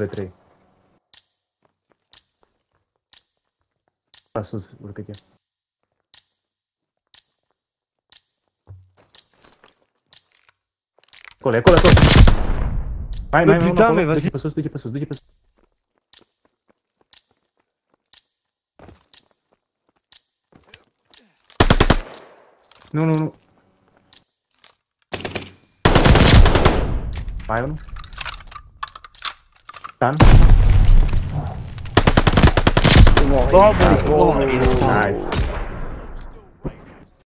pe 3. La sus, urcă-te. Acolo, acolo, acolo. Mai, acolo. Du-te pe sus, du-te pe sus, du-te pe sus. Nu. Mai unul. Stan. Nice.